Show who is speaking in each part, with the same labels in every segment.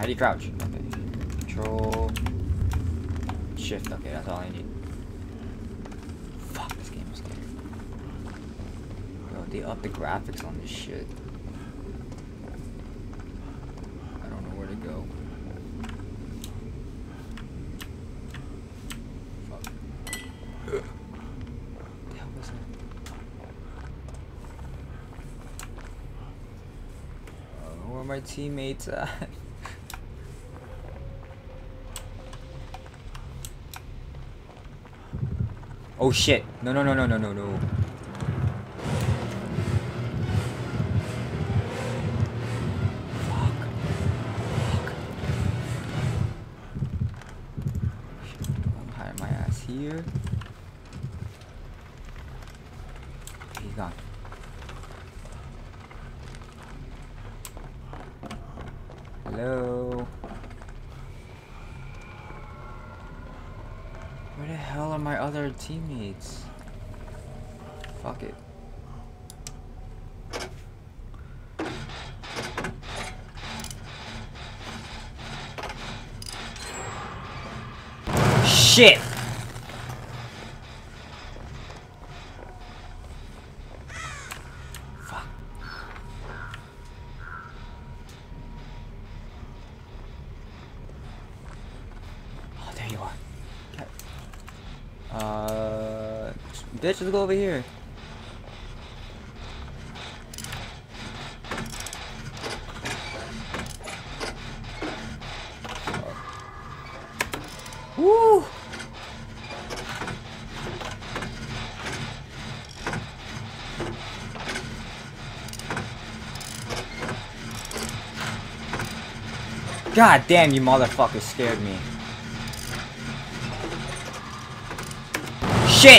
Speaker 1: How do you crouch? Okay. Control. Shift. Okay, that's all I need. Fuck, this game is scary. Yo, they upped the graphics on this shit. I don't know where to go. Fuck. The hell was that? Where are my teammates at? Oh shit! No, no, no, no, no, no, no. Fuck. Fuck. Shit, I'm hiding my ass here. He gone. Hello? Where the hell are my other teammates? Fuck it. Shit! Fuck. Oh, there you are. Bitch, let's go over here. Woo! God damn, you motherfucker scared me. Shit!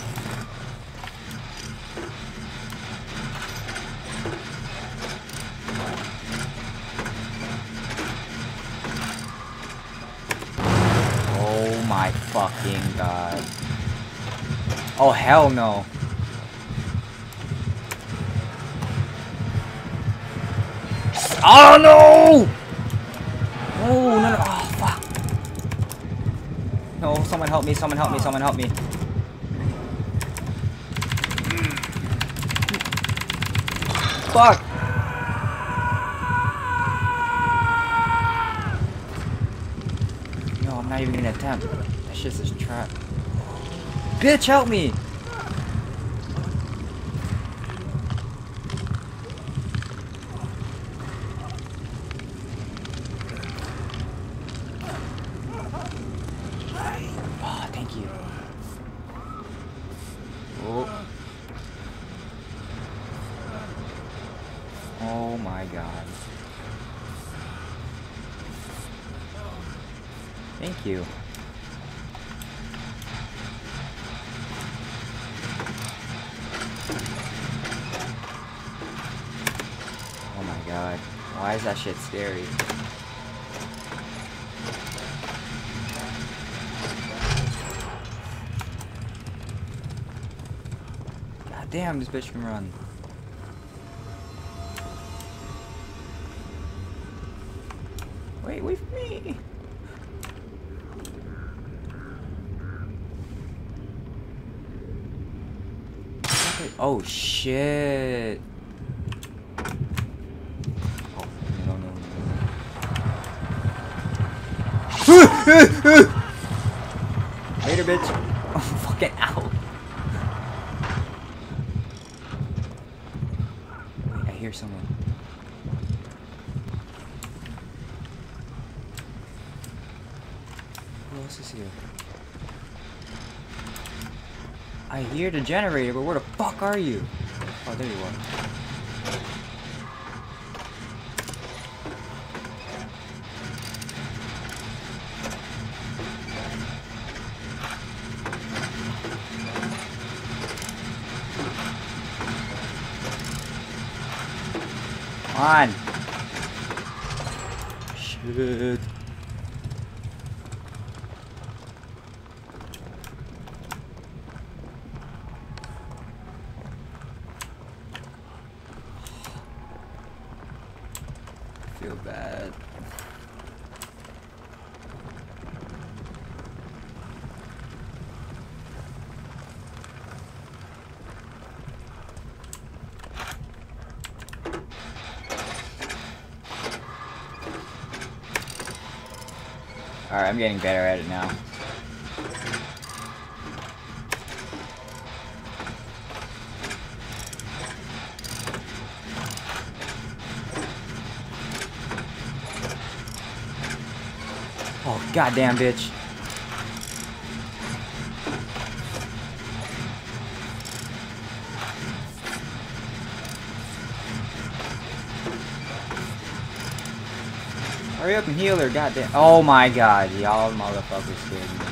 Speaker 1: Oh my fucking god. Oh hell no. Oh no! Oh no no, oh fuck. No, someone help me, someone help me, someone help me. Fuck! No, I'm not even gonna attempt. That shit's a trap. Bitch, help me! Oh, thank you. Oh. Oh my god. Thank you. Oh my god. Why is that shit scary? God damn, this bitch can run. Wait for me! Oh shit! Oh no no no! Later, bitch! I'm fucking out! Wait, I hear someone. Who else is here? I hear the generator, but where the fuck are you? Oh, there you are. Come on. Shit. Feel bad. Alright, I'm getting better at it now. Oh, goddamn bitch. Hurry up and heal her, goddamn. Oh my god, y'all motherfuckers scared me.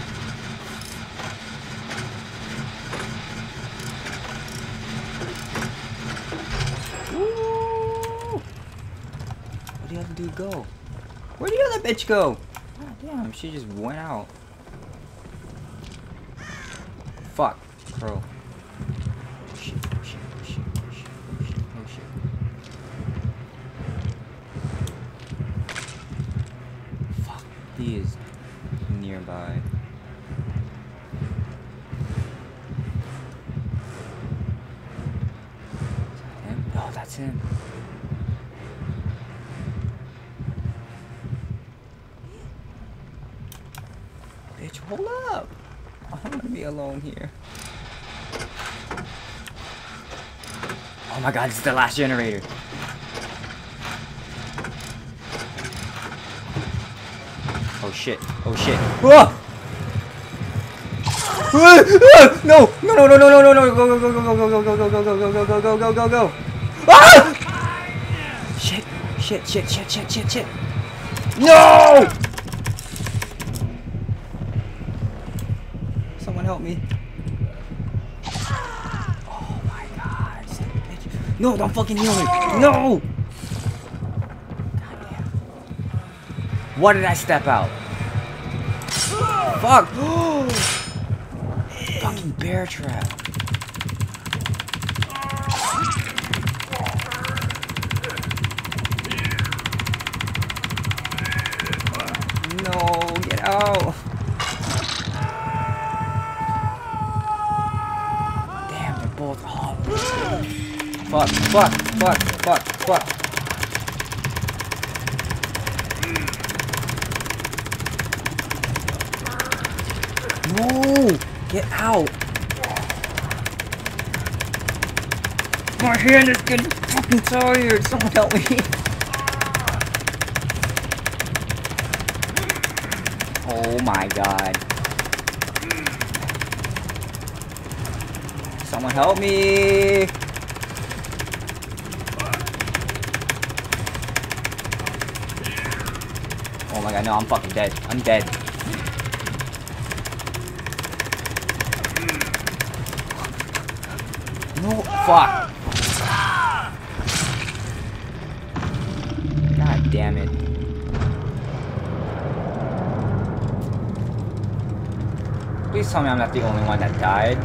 Speaker 1: Woo! Where'd the other dude go? Where'd the other bitch go? God damn, she just went out. Fuck, crow. Oh shit, oh shit, oh shit, oh shit, oh shit, oh shit. Fuck, he is nearby. Is that him? Oh, that's him. Bitch, hold up! I don't want to be alone here. Oh my god, this is the last generator. Oh shit, oh shit. Whoa! No! No, no, no, no, no, no, no! Go, go, go, go, go, go, go, go, go, go, go, go, go, go, go, go! Ah! Shit, shit, shit, shit, shit, shit, shit! No! Someone help me. Oh my god. No, don't fucking heal me. No! Goddamn. What did I step out? Fuck! Fucking bear trap. No, get out. Damn, they're both. Oh, fuck, fuck, fuck, fuck, fuck. No! Get out! My hand is getting fucking tired! Someone help me! Oh my god. Someone help me! Oh my god, no, I'm fucking dead. I'm dead. No, fuck. God damn it. Please tell me I'm not the only one that died.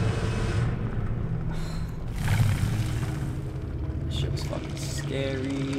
Speaker 1: Shit was fucking scary.